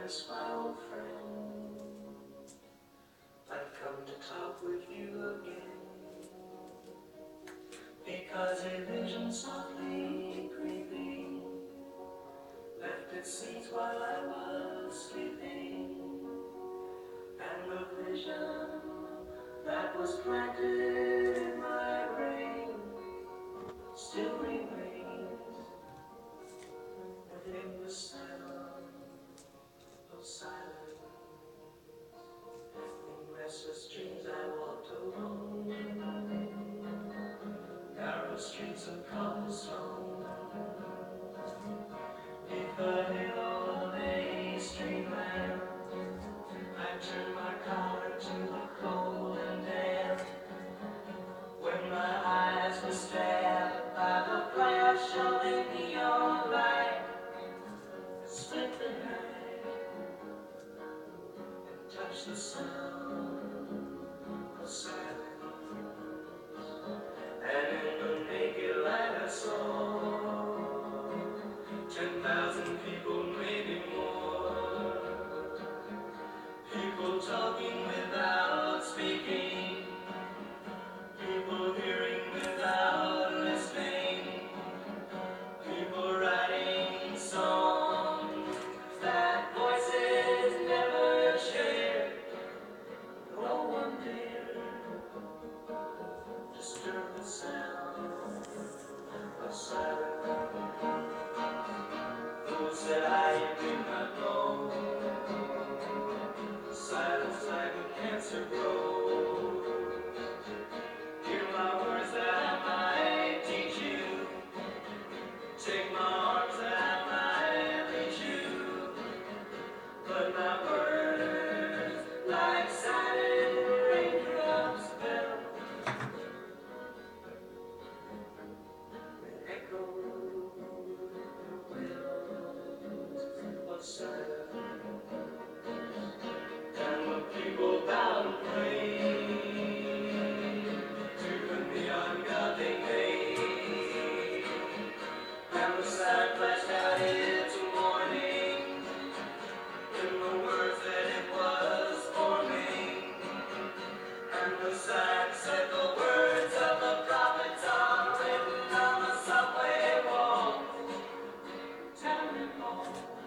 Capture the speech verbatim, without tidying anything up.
miss my old friend. I've come to talk with you again, because a vision softly creeping left its seeds while I was sleeping, and the vision that was planted in my brain still remains within the sound of silence. In restless dreams I walked alone, narrow streets of cobblestone, neath the halo of a street lamp. I turned my collar to the cold and damp, when my eyes were stabbed by the flash of a neon light that split the night and touched the sound of silence. And in the naked light I saw ten thousand people, maybe more, people talking without speaking, people hearing without listening, people writing songs that voices never shared. No one dared disturb the sound of silence. Fool said I, you did not know, silence like a cancer grows. Hear my words that I might teach you, take my arms that I might reach you, but my words like silent raindrops fell, and echoed the willows of silence. And the people bowed and prayed to the neon god they made, and the sign flashed out its warning in the words that it was forming, and the sign said the words of the prophets are written on the subway walls, town and hall.